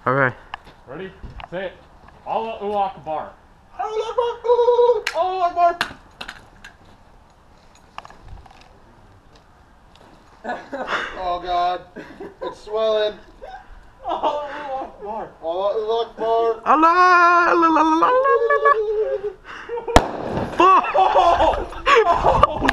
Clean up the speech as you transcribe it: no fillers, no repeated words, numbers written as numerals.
Alright. Ready? Say it. Allah Uakbar. Allah Akbar! Oh God, it's swelling. Allah Uakbar. Allah Akbar. Allah! Oh!